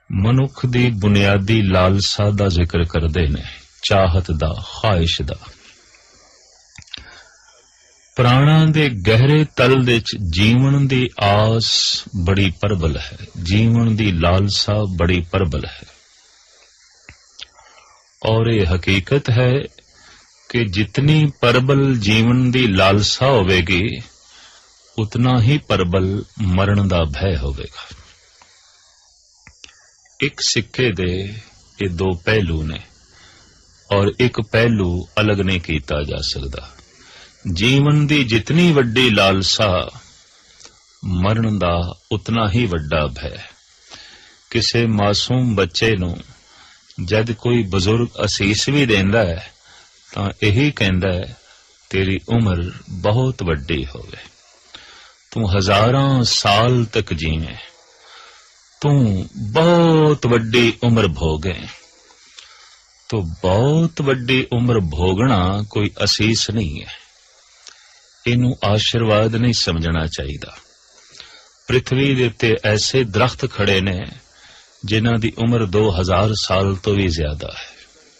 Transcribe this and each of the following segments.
ਮਨੁੱਖ ਦੀ ਬੁਨਿਆਦੀ ਲਾਲਸਾ ਦਾ ਜ਼ਿਕਰ ਕਰਦੇ ਨੇ, ਚਾਹਤ ਦਾ, ਖਾਹਿਸ਼ ਦਾ। ਪ੍ਰਾਣਾਂ ਦੇ ਗਹਿਰੇ ਤਲ ਵਿੱਚ ਜੀਵਨ ਦੀ ਆਸ ਬੜੀ ਪ੍ਰਬਲ ਹੈ, ਜੀਵਨ ਦੀ ਲਾਲਸਾ ਬੜੀ ਪ੍ਰਬਲ ਹੈ। ਔਰ ਇਹ ਹਕੀਕਤ ਹੈ ਕਿ ਜਿਤਨੀ ਪ੍ਰਬਲ ਜੀਵਨ ਦੀ ਲਾਲਸਾ ਹੋਵੇਗੀ, ਉਤਨਾ ਹੀ ਪ੍ਰਬਲ ਮਰਨ ਦਾ ਭੈ ਹੋਵੇਗਾ। ਇੱਕ ਸਿੱਕੇ ਦੇ ਇਹ ਦੋ ਪਹਿਲੂ ਨੇ, ਔਰ ਇੱਕ ਪਹਿਲੂ ਅਲੱਗ ਨਹੀਂ ਕੀਤਾ ਜਾ ਸਕਦਾ। ਜੀਵਨ ਦੀ ਜਿਤਨੀ ਵੱਡੀ ਲਾਲਸਾ, ਮਰਨ ਦਾ ਉਤਨਾ ਹੀ ਵੱਡਾ ਭੈ। ਕਿਸੇ ਮਾਸੂਮ ਬੱਚੇ ਨੂੰ ਜਦ ਕੋਈ ਬਜ਼ੁਰਗ ਅਸੀਸ ਵੀ ਦਿੰਦਾ ਹੈ ਤਾਂ ਇਹੀ ਕਹਿੰਦਾ ਹੈ, ਤੇਰੀ ਉਮਰ ਬਹੁਤ ਵੱਡੀ ਹੋਵੇ, ਤੂੰ ਹਜ਼ਾਰਾਂ ਸਾਲ ਤੱਕ ਜੀਵੇਂ, ਤੂੰ ਬਹੁਤ ਵੱਡੀ ਉਮਰ ਭੋਗੇ। तो बहुत वड्डी उम्र भोगना कोई असीस नहीं है, इनू आशीर्वाद नहीं समझना चाहिए। पृथ्वी दे उत्ते ऐसे दरख्त खड़े ने जिन्हां दी उम्र 2000 साल तो भी ज्यादा है।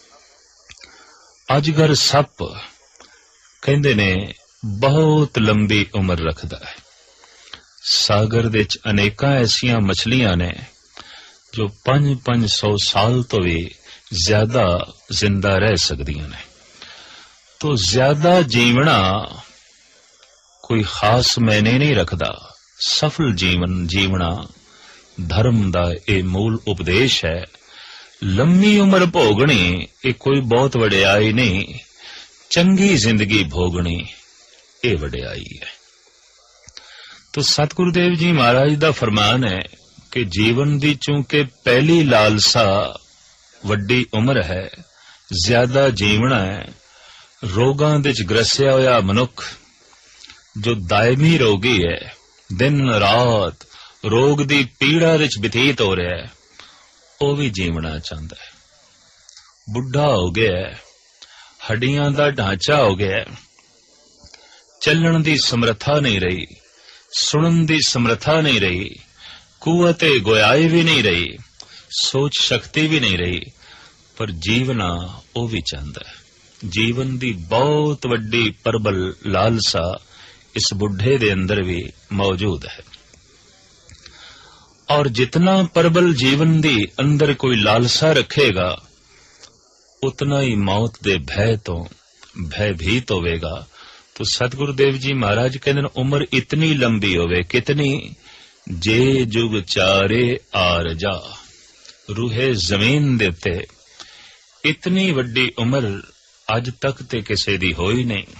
अजगर सप कहंदे ने बहुत लंबी उम्र रखदा है। सागर दे विच अनेकां ऐसियां मछलियां ने जो 500 साल तो भी ज्यादा जिंदा रह सकदियां ने। तो ज्यादा जीवना कोई खास मायने नहीं रखदा। सफल जीवन जीवना धर्म दा ये मूल उपदेश है। लंबी उम्र भोगनी ये कोई बहुत वडियाई नहीं, चंगी जिंदगी भोगनी ये वडियाई है। तो सतगुरुदेव जी महाराज दा फरमान है कि जीवन दी चूंकि पहली लालसा वड्डी उम्र है, ज्यादा जीवना है, रोगां दे च ग्रसिया होया मनुख जो दायमी रोगी है, दिन रात रोग दी पीड़ा विच बतीत हो रहा है, वो भी जीवना चाहता है। बुढ़ा हो गया है, हड्डियां दा ढांचा हो गया है, चलण दी समर्था नहीं रही, सुनन दी समर्था नहीं रही, कुवते गोयाई भी नहीं रही, सोच शक्ति भी नहीं रही, पर जीवना वो भी चाहता है। जीवन दी बहुत वड्डी प्रबल लालसा इस बुढ़े दे अंदर भी मौजूद है। और जितना प्रबल जीवन दी अंदर कोई लालसा रखेगा, उतना ही मौत दे भय तो भयभीत होवेगा। तो सतगुरुदेव जी महाराज कहते उम्र इतनी लंबी होवे, कितनी, जे जुग चारे आर जा, रूहे जमीन दे उत्ते इतनी वड्डी उम्र अज तक ते किसे दी होई नहीं।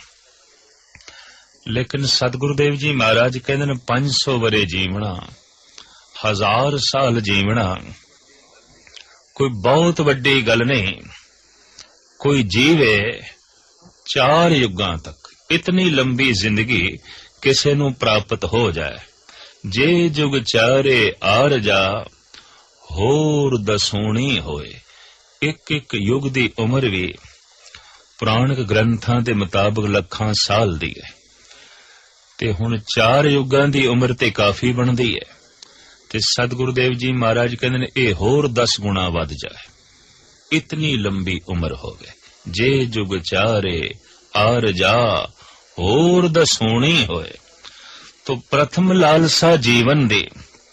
लेकिन सतगुरुदेव जी महाराज कहते 500 वरे जीवना, 1000 साल जीवना कोई बहुत वड्डी गल नहीं। कोई जीवे 4 युगां तक, इतनी लंबी जिंदगी किसे नू प्राप्त हो जाए। जे जुग चारे आर जा, होर दसूणी होए। एक एक युग दी उम्र भी पुराणिक ग्रंथां दे मुताबिक लखां साल दी है। ते हुण 4 युगां दी उम्र ते काफी बनदी है। ते सतगुरुदेव जी महाराज कहंदे ने ये होर 10 गुणा वध जाए, इतनी लंबी उम्र होवे। जे जुग चारे आर जा, होर दसूणी होए। तो प्रथम लालसा जीवन दी।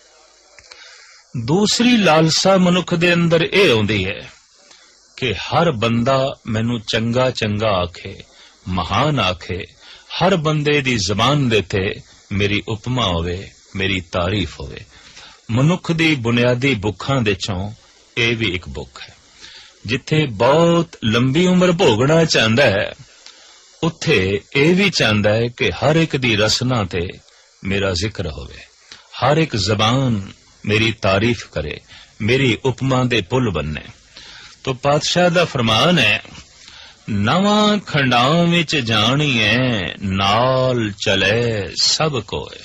दूसरी लालसा मनुख दे अंदर ये आउंदी है कि हर बंदा मैनू चंगा चंगा आखे, महान आखे, हर बंदे दी जबान दे ते मेरी उपमा होवे, मेरी तारीफ होवे। मनुख दी बुनियादी बुखां दे चों ये भी एक बुख है। जिथे बहुत लंबी उम्र भोगना चाहता है, उत्थे ये भी चाहता है कि हर एक दी रसना ते मेरा जिक्र होवे, हर एक जबान मेरी तारीफ करे, मेरी उपमा दे पुल बनने। तो पातशाह दा फरमान है, नवां खंडां विच जाणीए, नाल चले सब कोय।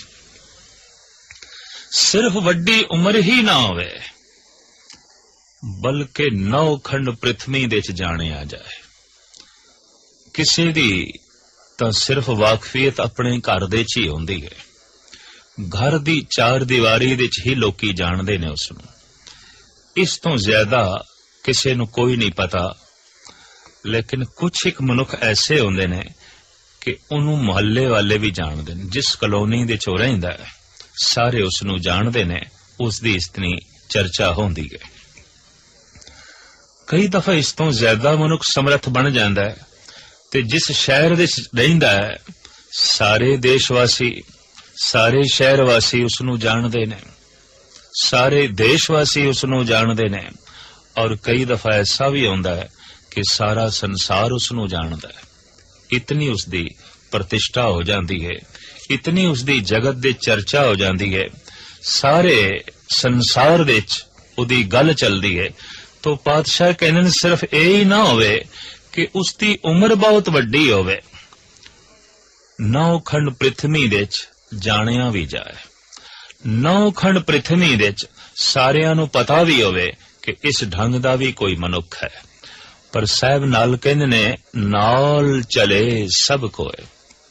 सिर्फ वड्डी उम्र ही ना होवे, बल्कि 9 खंड पृथ्वी दे च जाने आ जाए। किसी दी तां सिर्फ वाकफियत अपने घर दे च ही होंदी है। घर दी 4 दीवारी दे च ही लोकी जानदे ने उसनूं। इस तो ज्यादा किसी नूं कोई नहीं पता। लेकिन कुछ एक मनुख ऐसे होंदे ने कि उन्होंने मुहल्ले वाले भी जानते हैं। जिस कलोनी दे चो रहिंदा है सारे उसनूं जानते ने, उसकी इतनी चर्चा होंदी है। कई दफा इस तो ज्यादा मनुख समर्थ बन जाता है ते जिस शहर दे रहिंदा है सारे देशवासी सारे शहरवासी उसनूं जानते ने, सारे देशवासी उसनूं जानते ने। और कई दफा ऐसा भी होंदा है कि सारा संसार उसनूं जानदा है। इतनी उसकी प्रतिष्ठा हो जाती है, इतनी उसकी जगत दे चर्चा हो जाती है, सारे संसार दे उदी गल चलती है। तो पातशाह कहने सिर्फ यही ना होवे कि उसकी उम्र बहुत वड्डी होवे, 9 खंड पृथ्वी दे जानिया भी जाए, 9 खंड पृथ्वी दे सारियां नूं पता भी होवे कि इस ढंग दा भी कोई मनुख है। पर साहब नाल कहंदे ने नाल चले सब कोए।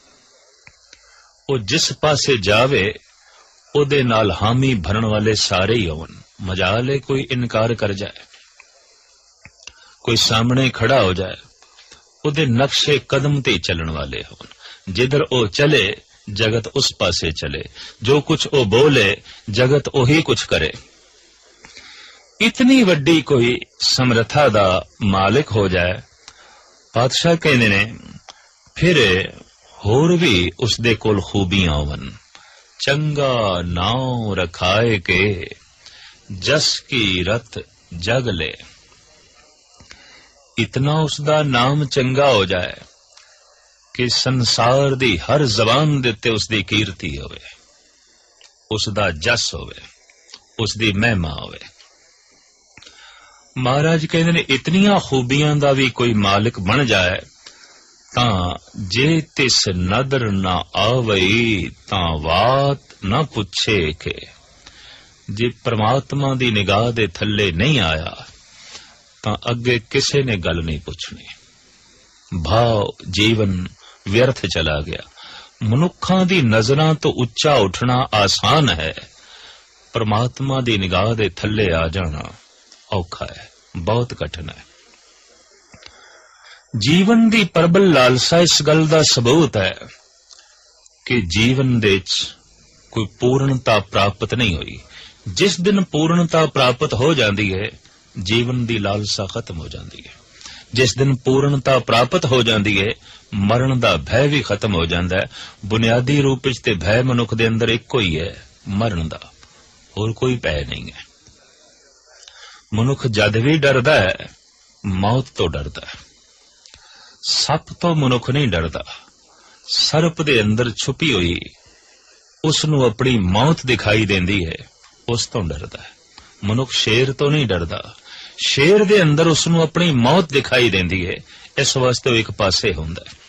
वो जिस पासे जावे ओदे नाल हामी भरन वाले सारे ही होवन। मजाल है कोई इनकार कर जाए, कोई सामने खड़ा हो जाए, ओदे नक्शे कदम ते चलन वाले होवन। जिधर ओ चले जगत उस पासे चले, जो कुछ ओ बोले जगत ओही कुछ करे। इतनी वड्डी कोई समर्था दा मालिक हो जाए, पातशाह कहते ने फिर होर भी उसदे कोल खूबियां होवन। चंगा नाव रखाए के जस की रत जग ले। इतना उसदा नाम चंगा हो जाए कि संसार दी हर जबान दे उत्ते उसदी कीर्ति होवे, उसदा जस होवे, उसदी महिमा होवे। महाराज कहते ने इतनिया खूबियां दा भी कोई मालिक बन जाए तां जे तिस नदर ना आवई तां वात ना पुछे के। जे परमात्मा दी निगाह दे थल्ले नहीं आया तां अगे किसे ने गल नहीं पुछनी। भाव जीवन व्यर्थ चला गया। मनुखां दी नजरां तो उच्चा उठना आसान है, परमात्मा दी निगाह दे थल्ले आ जाना औखा है, बहुत कठिन है। जीवन दी प्रबल लालसा इस गल दा सबूत है कि जीवन दे कोई पूर्णता प्राप्त नहीं हुई। जिस दिन पूर्णता प्राप्त हो जाती है जीवन दी लालसा खत्म हो जाती है। जिस दिन पूर्णता प्राप्त हो जाती है मरण दा भय भी खत्म हो जाता है। बुनियादी रूप विच ते भय मनुख दे अंदर इक्को ही है, मरण दा, होर कोई भय नहीं है। मनुख जद भी डरदा है मौत तो डरदा है। सप तो मनुख नहीं डरदा, सर्प दे अंदर छुपी हुई उसनू अपनी मौत दिखाई देंदी है, उस तो डरदा है। मनुख शेर तो नहीं डरदा, शेर दे अंदर उसनू अपनी मौत दिखाई देंदी है, इस वास्ते वो एक पासे हुंदा है।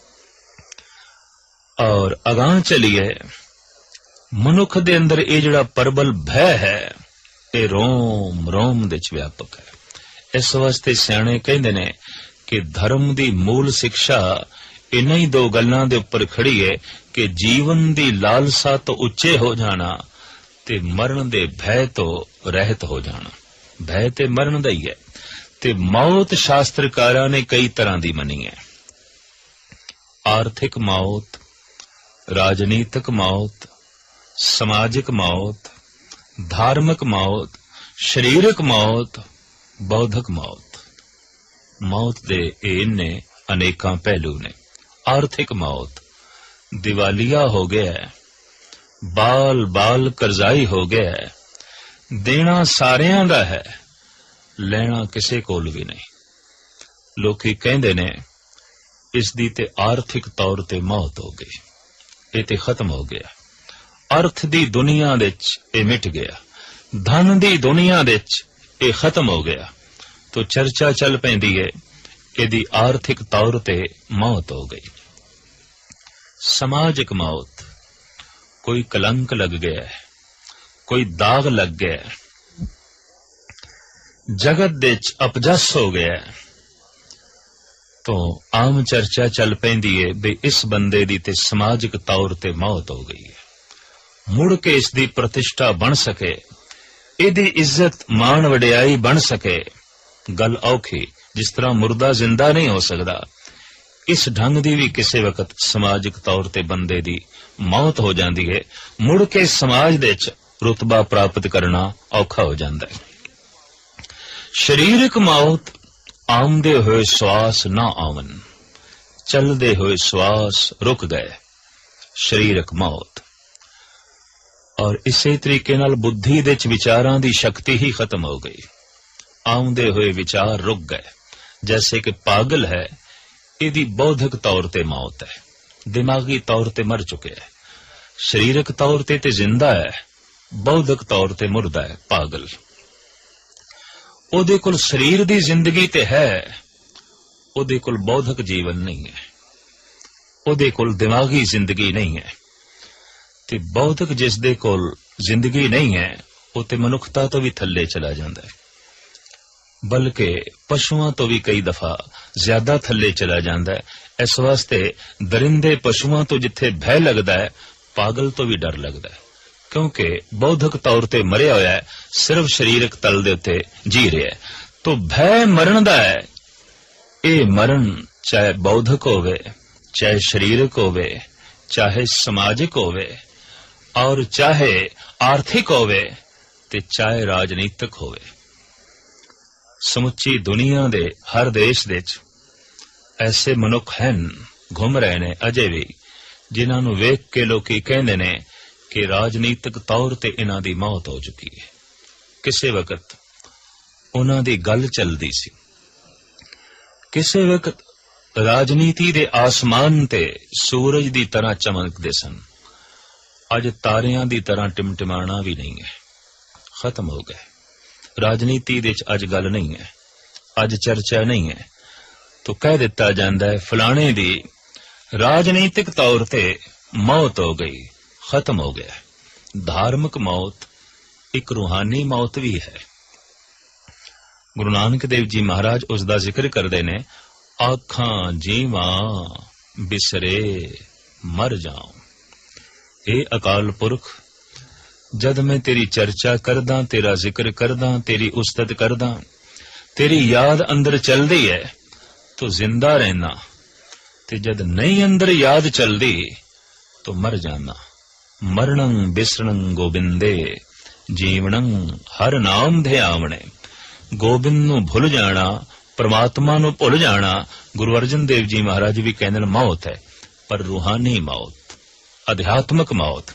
और अगां चलिए मनुख दे अंदर ये जिहड़ा प्रबल भय है ये रोम रोम दे च व्यापक है। इस वास्ते सियाणे कहंदे ने कि धर्म दी मूल शिक्षा इन्हां ही 2 गल्लां दे उपर खड़ी है कि जीवन दी लालसा तो उच्चे हो जाना ते मरण दे भय तो रहत हो जाना। भय ते मरण दा ही है। ते मौत शास्त्रकारां ने कई तरह दी मनी है। आर्थिक मौत, राजनीतिक मौत, समाजिक मौत, धार्मिक मौत, शरीरक मौत, बौद्धिक मौत। मौत दे इन्ने अनेकां पहलू ने। आर्थिक मौत, दिवालिया हो गया है, बाल बाल करजाई हो गया है, देना सारियां दा है, लेना किसे कोल भी नहीं। लोकी कहंदे ने इस दी ते आर्थिक तौर ते मौत हो गई, ये ते खत्म हो गया। अर्थ दी दुनिया दे ये मिट गया, धन दी दुनिया दे ये खत्म हो गया। तो चर्चा चल पैंदी है इहदी आर्थिक तौर ते मौत हो गई। समाजिक मौत, कोई कलंक लग गया है, कोई दाग लग गया है, जगत दे अपजस हो गया है, तो आम चर्चा चल पैंदी है भी इस बंदे दी ते समाजिक तौर ते मौत हो गई है। मुड़ के इसकी प्रतिष्ठा बन सके ਇਹਦੀ ਇੱਜ਼ਤ ਮਾਣ ਵਡਿਆਈ ਬਣ ਸਕੇ ਗੱਲ ਔਖੀ। ਜਿਸ ਤਰ੍ਹਾਂ ਮੁਰਦਾ ਜ਼ਿੰਦਾ ਨਹੀਂ ਹੋ ਸਕਦਾ, ਇਸ ਢੰਗ ਦੀ ਵੀ ਕਿਸੇ ਵਕਤ ਸਮਾਜਿਕ ਤੌਰ ਤੇ ਬੰਦੇ ਦੀ ਮੌਤ ਹੋ ਜਾਂਦੀ ਹੈ। ਮੁੜ ਕੇ ਸਮਾਜ ਦੇ ਵਿੱਚ ਰੁਤਬਾ ਪ੍ਰਾਪਤ ਕਰਨਾ ਔਖਾ ਹੋ ਜਾਂਦਾ ਹੈ। ਸਰੀਰਕ ਮੌਤ ਆਉਂਦੇ ਹੋਏ ਸਵਾਸ ਨਾ ਆਵਨ, ਚਲਦੇ ਹੋਏ ਸਵਾਸ ਰੁਕ ਗਏ, ਸਰੀਰਕ ਮੌਤ। ਔਰ ਇਸੇ ਤਰੀਕੇ ਨਾਲ ਬੁੱਧੀ ਦੇ ਵਿਚਾਰਾਂ ਦੀ ਸ਼ਕਤੀ ਹੀ ਖਤਮ ਹੋ ਗਈ। ਆਉਂਦੇ ਹੋਏ ਵਿਚਾਰ ਰੁਕ ਗਏ। ਜੈਸੇ ਕਿ ਪਾਗਲ ਹੈ, ਇਹਦੀ ਬੌਧਿਕ ਤੌਰ ਤੇ ਮੌਤ ਹੈ, ਦਿਮਾਗੀ ਤੌਰ ਤੇ ਮਰ ਚੁੱਕਿਆ ਹੈ। ਸਰੀਰਕ ਤੌਰ ਤੇ ਜ਼ਿੰਦਾ ਹੈ, ਬੌਧਿਕ ਤੌਰ ਤੇ ਮੁਰਦਾ ਹੈ, ਪਾਗਲ। ਉਹਦੇ ਕੋਲ ਸਰੀਰ ਦੀ ਜ਼ਿੰਦਗੀ ਤੇ ਹੈ, ਉਹਦੇ ਕੋਲ ਬੌਧਿਕ ਜੀਵਨ ਨਹੀਂ ਹੈ, ਉਹਦੇ ਕੋਲ ਦਿਮਾਗੀ ਜ਼ਿੰਦਗੀ ਨਹੀਂ ਹੈ। ਤੇ ਬੌਧਿਕ ਜਿਸ ਦੇ ਕੋਲ ਜ਼ਿੰਦਗੀ ਨਹੀਂ ਹੈ, ਉਹ ਤੇ ਮਨੁੱਖਤਾ ਤੋਂ ਵੀ ਥੱਲੇ ਚਲਾ ਜਾਂਦਾ ਹੈ, ਬਲਕਿ ਪਸ਼ੂਆਂ ਤੋਂ ਵੀ ਕਈ ਦਫਾ ਜ਼ਿਆਦਾ ਥੱਲੇ ਚਲਾ ਜਾਂਦਾ ਹੈ। ਇਸ ਵਾਸਤੇ ਦਰਿੰਦੇ ਪਸ਼ੂਆਂ ਤੋਂ ਜਿੱਥੇ ਭੈ ਲੱਗਦਾ ਹੈ, ਪਾਗਲ ਤੋਂ ਵੀ ਡਰ ਲੱਗਦਾ ਹੈ, ਕਿਉਂਕਿ ਬੌਧਿਕ ਤੌਰ ਤੇ ਮਰਿਆ ਹੋਇਆ ਹੈ, ਸਿਰਫ ਸਰੀਰਕ ਤਲ ਦੇ ਉੱਤੇ ਜੀ ਰਿਹਾ ਹੈ। ਤੋ ਭੈ ਮਰਨ ਦਾ ਹੈ। ਇਹ ਮਰਨ ਚਾਹੇ ਬੌਧਿਕ ਹੋਵੇ, ਚਾਹੇ ਸਰੀਰਕ ਹੋਵੇ, ਚਾਹੇ ਸਮਾਜਿਕ ਹੋਵੇ, ਔਰ ਚਾਹੇ ਆਰਥਿਕ ਹੋਵੇ, ਤੇ ਚਾਹੇ ਰਾਜਨੀਤਿਕ ਹੋਵੇ। ਸਮੁੱਚੀ ਦੁਨੀਆ ਦੇ ਹਰ ਦੇਸ਼ ਵਿੱਚ ਐਸੇ ਮਨੁੱਖ ਹਨ, ਘੁੰਮ ਰਹੇ ਨੇ ਅਜੇ ਵੀ, ਜਿਨ੍ਹਾਂ ਨੂੰ ਵੇਖ ਕੇ ਲੋਕੀ ਕਹਿੰਦੇ ਨੇ ਕਿ ਰਾਜਨੀਤਿਕ ਤੌਰ ਤੇ ਇਹਨਾਂ ਦੀ ਮੌਤ ਹੋ ਚੁੱਕੀ ਹੈ। ਕਿਸੇ ਵਕਤ ਉਹਨਾਂ ਦੀ ਗੱਲ ਚੱਲਦੀ ਸੀ, ਕਿਸੇ ਵਕਤ ਰਾਜਨੀਤੀ ਦੇ ਆਸਮਾਨ ਤੇ ਸੂਰਜ ਦੀ ਤਰ੍ਹਾਂ ਚਮਕਦੇ ਸਨ। ਅੱਜ ਤਾਰਿਆਂ ਦੀ ਤਰ੍ਹਾਂ ਟਿਮਟਿਮਾਣਾ ਵੀ ਨਹੀਂ ਹੈ, ਖਤਮ ਹੋ ਗਏ। ਰਾਜਨੀਤੀ ਦੇ ਅੱਜ ਗੱਲ ਨਹੀਂ ਹੈ, ਅੱਜ ਚਰਚਾ ਨਹੀਂ ਹੈ। ਤੋ ਕਹਿ ਦਿੱਤਾ ਜਾਂਦਾ ਹੈ ਫਲਾਣੇ ਦੀ ਰਾਜਨੀਤਿਕ ਤੌਰ ਤੇ ਮੌਤ ਹੋ ਗਈ, ਖਤਮ ਹੋ ਗਿਆ। ਧਾਰਮਿਕ ਮੌਤ ਇੱਕ ਰੂਹਾਨੀ ਮੌਤ ਵੀ ਹੈ। ਗੁਰੂ ਨਾਨਕ ਦੇਵ ਜੀ ਮਹਾਰਾਜ ਉਸ ਦਾ ਜ਼ਿਕਰ ਕਰਦੇ ਨੇ, ਆਖਾਂ ਜੀਵਾਂ ਬਿਸਰੇ ਮਰ ਜਾਉ। ਇਹ ਅਕਾਲ ਪੁਰਖ, ਜਦ ਮੈਂ ਤੇਰੀ ਚਰਚਾ ਕਰਦਾ, ਤੇਰਾ ਜ਼ਿਕਰ ਕਰਦਾ, ਤੇਰੀ ਉਸਤਤ ਕਰਦਾ, ਤੇਰੀ ਯਾਦ ਅੰਦਰ ਚਲਦੀ ਹੈ, ਤੋ ਜ਼ਿੰਦਾ ਰਹਿਣਾ, ਤੇ ਜਦ ਨਹੀਂ ਅੰਦਰ ਯਾਦ ਚਲਦੀ ਤੋ ਮਰ ਜਾਣਾ। ਮਰਣੰ ਬਿਸਰਣੰ ਗੋਬਿੰਦੇ, ਜੀਵਣੰ ਹਰ ਨਾਮ ਧਿਆਵਣੇ। ਗੋਬਿੰਦ ਨੂੰ ਭੁੱਲ ਜਾਣਾ, ਪਰਮਾਤਮਾ ਨੂੰ ਭੁੱਲ ਜਾਣਾ। ਗੁਰੂ ਅਰਜਨ ਦੇਵ ਜੀ ਮਹਾਰਾਜ ਵੀ ਕਹਿੰਦੇ ਨੇ ਮੌਤ ਹੈ, ਪਰ ਰੂਹਾਨੀ ਮੌਤ, ਅਧਿਆਤਮਕ ਮੌਤ।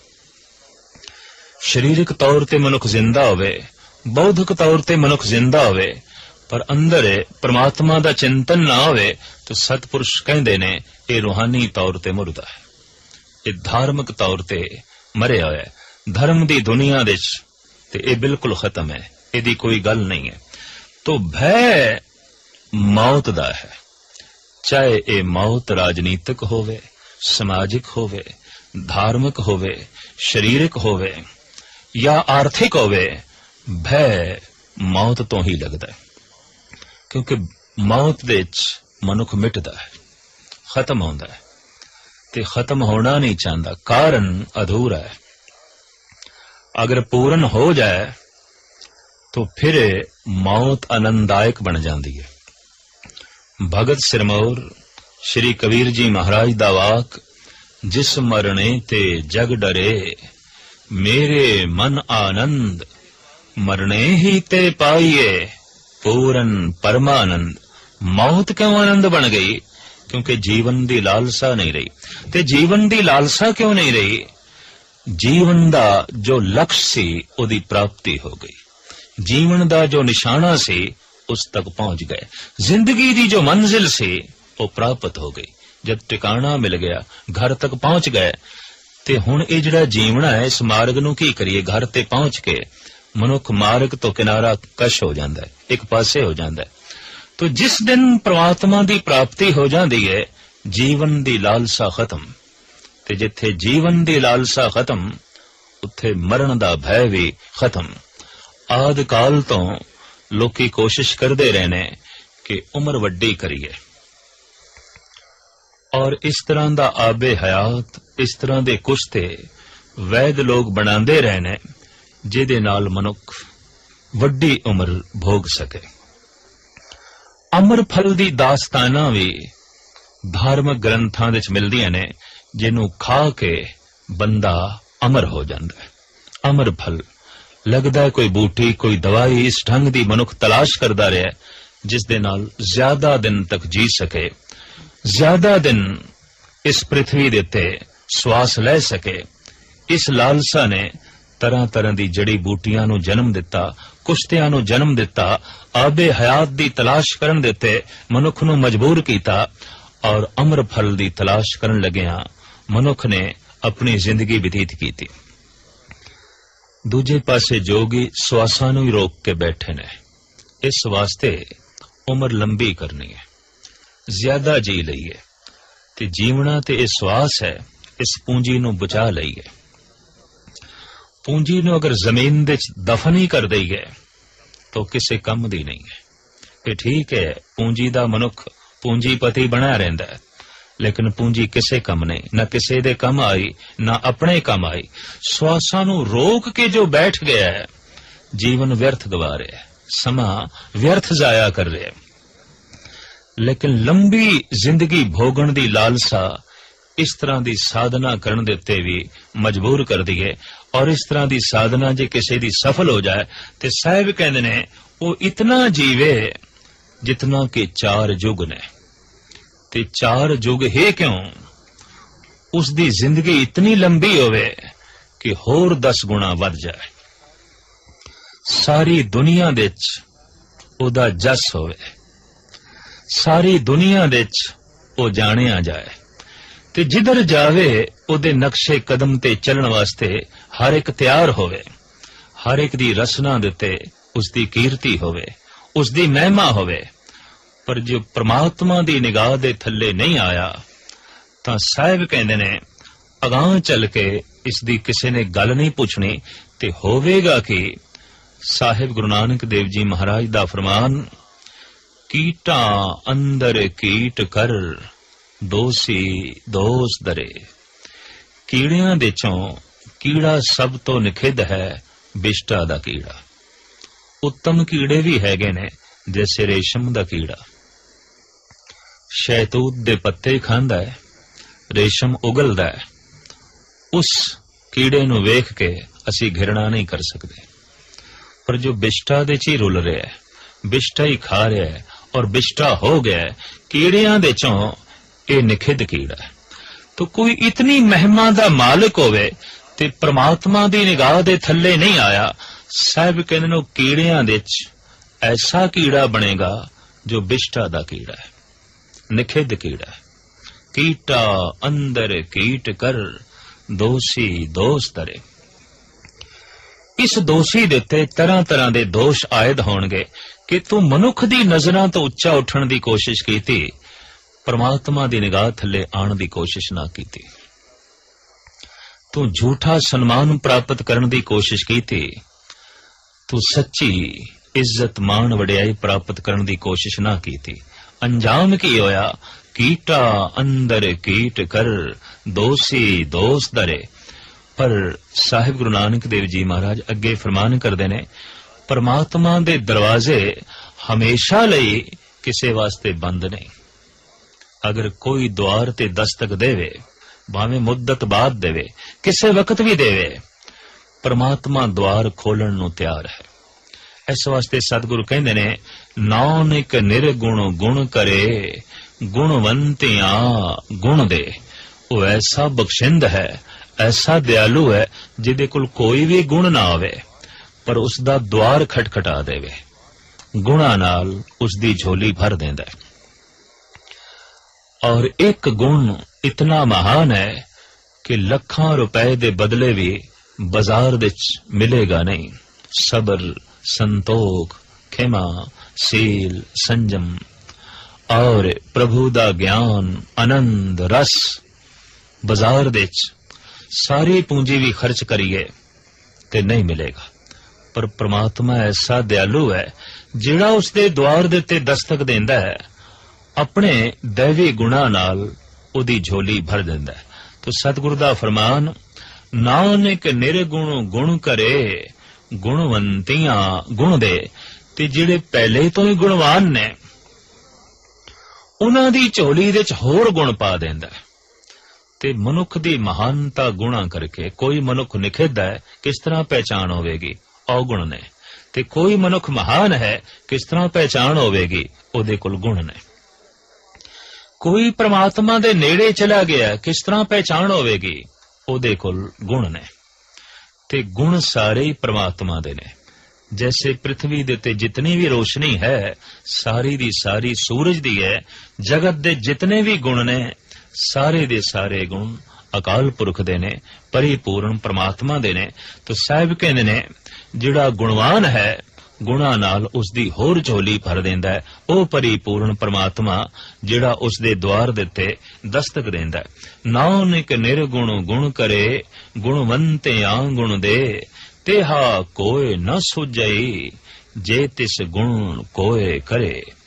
ਸਰੀਰਕ ਤੌਰ ਤੇ ਮਨੁੱਖ ਜ਼ਿੰਦਾ ਹੋਵੇ, ਬੌਧਿਕ ਤੌਰ ਤੇ ਮਨੁੱਖ ਜ਼ਿੰਦਾ ਹੋਵੇ, ਪਰ ਅੰਦਰ ਪਰਮਾਤਮਾ ਦਾ ਚਿੰਤਨ ਨਾ ਹੋਵੇ, ਤਾਂ ਸਤਿਪੁਰਸ਼ ਕਹਿੰਦੇ ਨੇ ਇਹ ਰੂਹਾਨੀ ਤੌਰ ਤੇ ਮੁਰਦਾ ਹੈ, ਇਹ ਧਾਰਮਿਕ ਤੌਰ ਤੇ ਮਰਿਆ ਹੋਇਆ ਹੈ। ਧਰਮ ਦੀ ਦੁਨੀਆ ਦੇ ਵਿੱਚ ਤੇ ਇਹ ਬਿਲਕੁਲ ਖਤਮ ਹੈ, ਇਹਦੀ ਕੋਈ ਗੱਲ ਨਹੀਂ ਹੈ। ਤੋ ਭੈ ਮੌਤ ਦਾ ਹੈ, ਚਾਹੇ ਇਹ ਮੌਤ ਰਾਜਨੀਤਿਕ ਹੋਵੇ, ਸਮਾਜਿਕ ਹੋਵੇ, ਧਾਰਮਿਕ ਹੋਵੇ, ਸਰੀਰਕ ਹੋਵੇ ਜਾਂ ਆਰਥਿਕ ਹੋਵੇ, ਭੈ ਮੌਤ ਤੋਂ ਹੀ ਲੱਗਦਾ ਹੈ। ਕਿਉਂਕਿ ਮੌਤ ਦੇ ਵਿੱਚ ਮਨੁੱਖ ਮਿਟਦਾ ਹੈ, ਖਤਮ ਹੁੰਦਾ ਹੈ, ਤੇ ਖਤਮ ਹੋਣਾ ਨਹੀਂ ਚਾਹੁੰਦਾ, ਕਾਰਨ ਅਧੂਰਾ ਹੈ। ਅਗਰ ਪੂਰਨ ਹੋ ਜਾਏ तो फिर मौत आनंददायक बन जाती है। भगत सिरमौर श्री कबीर जी महाराज दा वाक, जिस मरने ते जग डरे मेरे मन आनंद, मरने ही ते पाइए पूरन परमानंद। मौत क्यों आनंद बन गई? क्योंकि जीवन दी लालसा नहीं रही। ते जीवन दी लालसा क्यों नहीं रही? जीवन दा जो लक्ष्य सी उदी प्राप्ति हो गई, जीवन दा जो निशाना सी उस तक पहुंच गए, जिंदगी दी जो मंजिल सी वो प्राप्त हो गई। जब टिकाणा मिल गया, घर तक पहुंच गए, ते हुण ये जिहड़ा जीवना है इस मार्ग नूं की करिए? घर ते पहुंच के मनुख मार्ग तो किनारा कश हो जाता है, एक पासे हो जाता है। तो जिस दिन परमात्मा दी प्राप्ति हो जाती है, जीवन दी लालसा खत्म, ते जिथे जीवन दी लालसा खत्म उत्थे मरण दा भय भी खत्म। आदि काल तो लोकी कोशिश करते रहने कि उम्र वड्डी करिए, और इस तरह दा आबे हयात, इस तरह दे कुश्ते वैद लोग बनाते रहने जिहदे नाल मनुख ਵੱਡੀ ਉਮਰ ਭੋਗ ਸਕੇ। ਅਮਰ ਫਲ ਦੀ ਦਾਸਤਾਨਾਂ ਵੀ ਧਾਰਮਿਕ ਗ੍ਰੰਥਾਂ ਵਿੱਚ ਮਿਲਦੀਆਂ ਨੇ, ਜਿਹਨੂੰ ਖਾ ਕੇ ਬੰਦਾ ਅਮਰ ਹੋ ਜਾਂਦਾ ਹੈ। ਅਮਰ ਫਲ ਲੱਗਦਾ ਹੈ ਕੋਈ ਬੂਟੀ, ਕੋਈ ਦਵਾਈ ਇਸ ਢੰਗ ਦੀ ਮਨੁੱਖ ਤਲਾਸ਼ ਕਰਦਾ ਰਿਹਾ ਜਿਸ ਦੇ ਨਾਲ ਜ਼ਿਆਦਾ ਦਿਨ ਤੱਕ ਜੀ ਸਕੇ, ਜ਼ਿਆਦਾ ਦਿਨ ਇਸ ਪ੍ਰਿਥਵੀ ਦੇ ਉੱਤੇ ਸਵਾਸ ਲੈ ਸਕੇ। ਇਸ ਲਾਲਸਾ ਨੇ ਤਰ੍ਹਾਂ ਤਰ੍ਹਾਂ ਦੀ ਜੜੀ ਬੂਟੀਆਂ ਨੂੰ ਜਨਮ ਦਿੱਤਾ, ਕੁਸ਼ਤਿਆਂ ਨੂੰ ਜਨਮ ਦਿੱਤਾ, ਆਬੇ ਹਯਾਤ ਦੀ ਤਲਾਸ਼ ਕਰਨ ਦੇ ਉੱਤੇ ਮਨੁੱਖ ਨੂੰ ਮਜਬੂਰ ਕੀਤਾ, ਔਰ ਅਮਰ ਫਲ ਦੀ ਤਲਾਸ਼ ਕਰਨ ਲੱਗਿਆਂ ਮਨੁੱਖ ਨੇ ਆਪਣੀ ਜ਼ਿੰਦਗੀ ਬਤੀਤ ਕੀਤੀ। ਦੂਜੇ ਪਾਸੇ ਜੋਗੀ ਸਵਾਸਾਂ ਨੂੰ ਹੀ ਰੋਕ ਕੇ ਬੈਠੇ ਨੇ। ਇਸ ਵਾਸਤੇ ਉਮਰ ਲੰਬੀ ਕਰਨੀ ਹੈ, ਜ਼ਿਆਦਾ ਜੀ ਲਈਏ, ਤੇ ਜੀਵਣਾ ਤੇ ਇਹ ਸਵਾਸ ਹੈ, ਇਸ ਪੂੰਜੀ ਨੂੰ ਬਚਾ ਲਈਏ। ਪੂੰਜੀ ਨੂੰ ਅਗਰ ਜ਼ਮੀਨ ਦੇ ਦਫਨ ਹੀ ਕਰ ਦਈਏ ਤਾਂ ਕਿਸੇ ਕੰਮ ਦੀ ਨਹੀਂ ਹੈ। ਇਹ ਠੀਕ ਹੈ, ਪੂੰਜੀ ਦਾ ਮਨੁੱਖ ਪੂੰਜੀਪਤੀ ਬਣਿਆ ਰਹਿੰਦਾ ਹੈ, ਲੇਕਿਨ ਪੂੰਜੀ ਕਿਸੇ ਕੰਮ ਨਹੀਂ, ਨਾ ਕਿਸੇ ਦੇ ਕੰਮ ਆਈ, ਨਾ ਆਪਣੇ ਕੰਮ ਆਈ। ਸਵਾਸਾਂ ਨੂੰ ਰੋਕ ਕੇ ਜੋ ਬੈਠ ਗਿਆ ਹੈ, ਜੀਵਨ ਵਿਅਰਥ ਗਵਾ ਰਿਹਾ ਹੈ, ਸਮਾਂ ਵਿਅਰਥ ਜ਼ਾਇਆ ਕਰ ਰਿਹਾ ਹੈ। ਲੇਕਿਨ ਲੰਬੀ ਜ਼ਿੰਦਗੀ ਭੋਗਣ ਦੀ ਲਾਲਸਾ ਇਸ ਤਰ੍ਹਾਂ ਦੀ ਸਾਧਨਾ ਕਰਨ ਦੇ ਉੱਤੇ ਵੀ ਮਜਬੂਰ ਕਰਦੀ ਹੈ, ਔਰ ਇਸ ਤਰ੍ਹਾਂ ਦੀ ਸਾਧਨਾ ਜੇ ਕਿਸੇ ਦੀ ਸਫਲ ਹੋ ਜਾਏ ਤੇ ਸਾਹਿਬ ਕਹਿੰਦੇ ਨੇ ਉਹ ਇਤਨਾ ਜੀਵੇ ਜਿਤਨਾ ਕਿ 4 ਯੁੱਗ ਨੇ। ਤੇ 4 ਯੁੱਗ ਹੈ ਕਿਉਂ? ਉਸ ਦੀ ਜ਼ਿੰਦਗੀ ਇਤਨੀ ਲੰਬੀ ਹੋਵੇ ਕਿ ਹੋਰ 10 ਗੁਣਾ ਵੱਧ ਜਾਏ, ਸਾਰੀ ਦੁਨੀਆ ਦੇ ਵਿੱਚ ਉਹਦਾ ਜਸ ਹੋਵੇ, ਸਾਰੀ ਦੁਨੀਆ ਦੇ ਵਿੱਚ ਉਹ ਜਾਣਿਆ ਜਾਏ, ਤੇ ਜਿੱਧਰ ਜਾਵੇ ਉਹਦੇ ਨਕਸ਼ੇ ਕਦਮ ਤੇ ਚੱਲਣ ਵਾਸਤੇ ਹਰ ਇੱਕ ਤਿਆਰ ਹੋਵੇ, ਹਰ ਇੱਕ ਦੀ ਰਸਨਾ ਦੇ ਉੱਤੇ ਉਸ ਦੀ ਕੀਰਤੀ ਹੋਵੇ, ਉਸ ਦੀ ਮਹਿਮਾ ਹੋਵੇ। ਪਰ ਜੋ ਪ੍ਰਮਾਤਮਾ ਦੀ ਨਿਗਾਹ ਦੇ ਥੱਲੇ ਨਹੀਂ ਆਇਆ ਤਾਂ ਸਾਹਿਬ ਕਹਿੰਦੇ ਨੇ ਅਗਾਂਹ ਚੱਲ ਕੇ ਇਸ ਦੀ ਕਿਸੇ ਨੇ ਗੱਲ ਨਹੀਂ ਪੁੱਛਣੀ, ਤੇ ਹੋਵੇਗਾ ਕਿ ਸਾਹਿਬ ਗੁਰੂ ਨਾਨਕ ਦੇਵ ਜੀ ਮਹਾਰਾਜ ਦਾ ਫਰਮਾਨ, ਕੀਟਾਂ ਅੰਦਰ ਕੀਟ ਕਰ ਦੋਸੀ ਦੋਸ ਦਰੇ। ਕੀੜਿਆਂ ਦੇ ਚੋਂ ਕੀੜਾ ਸਭ ਤੋਂ ਨਿਖਿੱਧ ਹੈ ਬਿਸ਼ਟਾ ਦਾ ਕੀੜਾ। ਉੱਤਮ ਕੀੜੇ ਵੀ ਹੈਗੇ ਨੇ, ਜੈਸੇ ਰੇਸ਼ਮ ਦਾ ਕੀੜਾ ਸ਼ਹਿਤੂਤ ਦੇ ਪੱਤੇ ਖਾਂਦਾ ਹੈ, ਰੇਸ਼ਮ ਉਗਲਦਾ ਹੈ। ਉਸ ਕੀੜੇ ਨੂੰ ਵੇਖ ਕੇ ਅਸੀਂ ਘਿਰਣਾ ਨਹੀਂ ਕਰ ਸਕਦੇ, ਪਰ ਜੋ ਬਿਸ਼ਟਾ ਦੇ ਚ ਹੀ ਰੁਲ ਰਿਹਾ ਹੈ, ਬਿਸ਼ਟਾ ਹੀ ਖਾ ਰਿਹਾ ਹੈ ਔਰ ਬਿਸ਼ਟਾ ਹੋ ਗਿਆ ਹੈ, ਕੀੜਿਆਂ ਦੇ ਚੋਂ ਇਹ ਨਿਖਿੱਧ ਕੀੜਾ ਹੈ। ਤਾਂ ਕੋਈ ਇਤਨੀ ਮਹਿਮਾ ਦਾ ਮਾਲਕ ਹੋਵੇ ਤੇ ਪ੍ਰਮਾਤਮਾ ਦੀ ਨਿਗਾਹ ਦੇ ਥੱਲੇ ਨਹੀਂ ਆਇਆ, ਸਾਹਿਬ ਕਹਿੰਦੇ ਨੇ ਕੀੜਿਆਂ ਦੇ ਚ ਐਸਾ ਕੀੜਾ ਬਣੇਗਾ ਜੋ ਬਿਸ਼ਟਾ ਦਾ ਕੀੜਾ ਹੈ, ਨਿਖਿੱਧ ਕੀੜਾ ਹੈ। ਕੀਟਾ ਅੰਦਰ ਕੀਟ ਕਰ ਦੋਸੀ ਦੋਸ ਦਰੇ। ਇਸ ਦੋਸ਼ੀ ਦੇ ਉੱਤੇ ਤਰ੍ਹਾਂ ਤਰ੍ਹਾਂ ਦੇ ਦੋਸ਼ ਆਇਦ ਹੋਣਗੇ ਕਿ ਤੂੰ ਮਨੁੱਖ ਦੀ ਨਜ਼ਰਾਂ ਤੋਂ ਉੱਚਾ ਉੱਠਣ ਦੀ ਕੋਸ਼ਿਸ਼ ਕੀਤੀ, ਪਰਮਾਤਮਾ ਦੀ ਨਿਗਾਹ ਥੱਲੇ ਆਉਣ ਦੀ ਕੋਸ਼ਿਸ਼ ਨਾ ਕੀਤੀ। ਤੂੰ ਝੂਠਾ ਸਨਮਾਨ ਪ੍ਰਾਪਤ ਕਰਨ ਦੀ ਕੋਸ਼ਿਸ਼ ਕੀਤੀ, ਤੂੰ ਸੱਚੀ ਇੱਜ਼ਤ ਮਾਣ ਵਡਿਆਈ ਪ੍ਰਾਪਤ ਕਰਨ ਦੀ ਕੋਸ਼ਿਸ਼ ਨਾ ਕੀਤੀ। ਅੰਜਾਮ ਕੀ ਹੋਇਆ? ਕੀਟਾ ਅੰਦਰ ਕੀਟ ਕਰ ਦੋਸੀ ਦੋਸ ਦਰੇ। ਪਰ ਸਾਹਿਬ ਗੁਰੂ ਨਾਨਕ ਦੇਵ ਜੀ ਮਹਾਰਾਜ ਅੱਗੇ ਫਰਮਾਨ ਕਰਦੇ ਨੇ, ਪਰਮਾਤਮਾ ਦੇ ਦਰਵਾਜ਼ੇ ਹਮੇਸ਼ਾ ਲਈ ਕਿਸੇ ਵਾਸਤੇ ਬੰਦ ਨਹੀਂ। ਅਗਰ ਕੋਈ ਦੁਆਰ ਤੇ ਦਸਤਕ ਦੇਵੇ, ਭਾਵੇਂ ਮੁੱਦਤ ਬਾਅਦ ਦੇਵੇ, ਕਿਸੇ ਵਕਤ ਵੀ ਦੇਵੇ, ਪਰਮਾਤਮਾ ਦੁਆਰ ਖੋਲਣ ਨੂੰ ਤਿਆਰ ਹੈ। ਇਸ ਵਾਸਤੇ ਸਤਿਗੁਰੂ ਕਹਿੰਦੇ ਨੇ, ਨਾਨਕ ਨਿਰਗੁਣ ਗੁਣ ਕਰੇ ਗੁਣਵੰਤਿਆਂ ਗੁਣ ਦੇ। ਉਹ ਐਸਾ ਬਖਸ਼ਿੰਦ ਹੈ, ਐਸਾ ਦਿਆਲੂ ਹੈ, ਜਿਹਦੇ ਕੋਲ ਕੋਈ ਵੀ ਗੁਣ ਨਾ ਆਵੇ ਪਰ ਉਸ ਦਾ ਦੁਆਰ ਖਟਖਟਾ ਦੇਵੇ, ਗੁਣਾ ਨਾਲ ਉਸ ਦੀ ਝੋਲੀ ਭਰ ਦਿੰਦਾ ਹੈ। ਔਰ ਇੱਕ ਗੁਣ ਇਤਨਾ ਮਹਾਨ ਹੈ ਕਿ ਲੱਖਾਂ ਰੁਪਏ ਦੇ ਬਦਲੇ ਵੀ ਬਾਜ਼ਾਰ ਵਿੱਚ ਮਿਲੇਗਾ ਨਹੀਂ। ਸਬਰ, ਸੰਤੋਖ, ਖਿਮਾ, ਸੀਲ, ਸੰਜਮ ਔਰ ਪ੍ਰਭੂ ਦਾ ਗਿਆਨ, ਆਨੰਦ, ਰਸ ਬਾਜ਼ਾਰ ਵਿੱਚ ਸਾਰੀ ਪੂੰਜੀ ਵੀ ਖਰਚ ਕਰੀਏ ਤੇ ਨਹੀਂ ਮਿਲੇਗਾ। ਪਰ ਪ੍ਰਮਾਤਮਾ ਐਸਾ ਦਿਆਲੂ ਹੈ, ਜਿਹੜਾ ਉਸ ਦੇ ਦੁਆਰ ਦੇ ਉੱਤੇ ਦਸਤਕ ਦਿੰਦਾ ਹੈ, ਆਪਣੇ ਦੈਵੀ ਗੁਣਾ ਨਾਲ ਉਹਦੀ ਝੋਲੀ ਭਰ ਦਿੰਦਾ ਹੈ। ਤੋ ਸਤਿਗੁਰੂ ਦਾ ਫਰਮਾਨ, ਨਾਨਕ ਨਿਰਗੁਣ ਗੁਣ ਕਰੇ ਗੁਣਵੰਤੀਆਂ ਗੁਣ ਦੇ, ਤੇ ਜਿਹੜੇ ਪਹਿਲੇ ਤੋਂ ਹੀ ਗੁਣਵਾਨ ਨੇ ਉਹਨਾਂ ਦੀ ਝੋਲੀ ਦੇ 'ਚ ਹੋਰ ਗੁਣ ਪਾ ਦਿੰਦਾ ਹੈ। ਤੇ ਮਨੁੱਖ ਦੀ ਮਹਾਨਤਾ ਗੁਣਾਂ ਕਰਕੇ, ਕੋਈ ਮਨੁੱਖ ਨਿਖੇਧਾ ਹੈ, ਕਿਸ ਤਰ੍ਹਾਂ ਪਹਿਚਾਣ ਹੋਵੇਗੀ? ਔਗੁਣ ਨੇ। ਤੇ ਕੋਈ ਮਨੁੱਖ ਮਹਾਨ ਹੈ, ਕਿਸ ਤਰ੍ਹਾਂ ਪਹਿਚਾਣ ਹੋਵੇਗੀ? ਉਹਦੇ ਕੋਲ ਗੁਣ ਨੇ। ਕੋਈ ਪ੍ਰਮਾਤਮਾ ਦੇ ਨੇੜੇ ਚਲਾ ਗਿਆ, ਕਿਸ ਤਰ੍ਹਾਂ ਪਹਿਚਾਣ ਹੋਵੇਗੀ? ਉਹਦੇ ਕੋਲ ਗੁਣ ਨੇ। ਤੇ ਗੁਣ ਸਾਰੇ ਹੀ ਪ੍ਰਮਾਤਮਾ ਦੇ ਨੇ। ਜੈਸੇ ਪ੍ਰਿਥਵੀ ਦੇ ਉੱਤੇ ਜਿਤਨੀ ਵੀ ਰੋਸ਼ਨੀ ਹੈ, ਸਾਰੀ ਦੀ ਸਾਰੀ ਸੂਰਜ ਦੀ ਹੈ। ਜਗਤ ਦੇ ਜਿਤਨੇ ਵੀ ਗੁਣ ਨੇ, ਸਾਰੇ ਦੇ ਸਾਰੇ ਗੁਣ ਅਕਾਲ ਪੁਰਖ ਦੇ ਨੇ, ਪਰਿਪੂਰਨ ਪ੍ਰਮਾਤਮਾ ਦੇ ਨੇ। ਤਾਂ ਸਾਹਿਬ ਕਹਿੰਦੇ ਨੇ, ਜਿਹੜਾ ਗੁਣਵਾਨ ਹੈ, ਗੁਣਾਂ ਨਾਲ ਉਸ ਦੀ ਹੋਰ ਝੋਲੀ ਭਰ ਦਿੰਦਾ ਹੈ। ਉਹ ਪਰਿਪੂਰਨ ਪ੍ਰਮਾਤਮਾ ਜਿਹੜਾ ਉਸ ਦੇ ਦੁਆਰ ਦੇ ਉੱਤੇ ਦਸਤਕ ਦਿੰਦਾ ਹੈ। ਨਾਨਕ ਨਿਰਗੁਣ ਗੁਣ ਕਰੇ, ਗੁਣਵੰਤਿਆਂ ਗੁਣ ਦੇ, ਤੇਹਾ ਕੋਇ ਨ ਸੁਝਈ, ਜੇ ਤਿਸ ਗੁਣ ਕੋਇ ਕਰੇ।